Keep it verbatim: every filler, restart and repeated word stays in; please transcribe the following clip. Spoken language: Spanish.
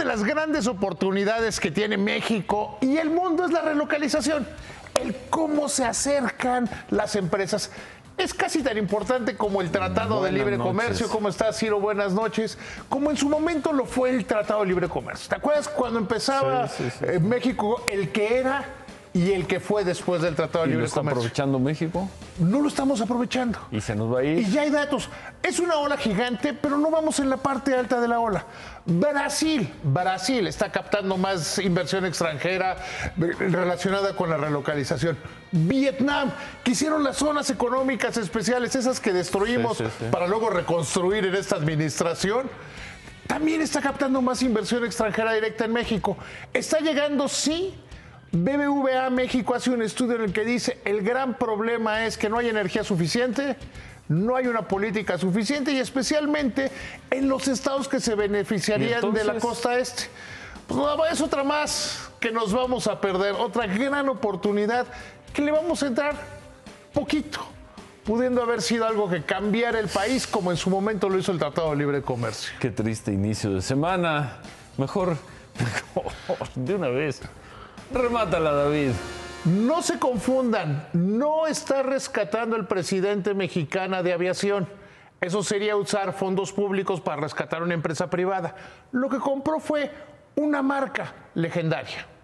las grandes oportunidades que tiene México y el mundo es la relocalización, el cómo se acercan las empresas. Es casi tan importante como el Tratado Buenas de Libre noches. Comercio. ¿Cómo estás, Ciro? Buenas noches. Como en su momento lo fue el Tratado de Libre Comercio. ¿Te acuerdas cuando empezaba sí, sí, sí. Eh, México, el que era y el que fue después del Tratado de Libre Comercio? ¿Lo está aprovechando México? No lo estamos aprovechando. ¿Y se nos va a ir? Y ya hay datos. Es una ola gigante, pero no vamos en la parte alta de la ola. Brasil, Brasil está captando más inversión extranjera relacionada con la relocalización. Vietnam, que hicieron las zonas económicas especiales, esas que destruimos sí, sí, sí. para luego reconstruir en esta administración, también está captando más inversión extranjera directa en México. Está llegando, sí. B B V A México hace un estudio en el que dice el gran problema es que no hay energía suficiente, no hay una política suficiente y especialmente en los estados que se beneficiarían entonces... de la costa este. Pues es otra más que nos vamos a perder, otra gran oportunidad que le vamos a entrar poquito, pudiendo haber sido algo que cambiara el país como en su momento lo hizo el Tratado de Libre Comercio. Qué triste inicio de semana. Mejor, mejor de una vez. Remátala, David. No se confundan, no está rescatando el presidente mexicana de aviación. Eso sería usar fondos públicos para rescatar una empresa privada. Lo que compró fue una marca legendaria.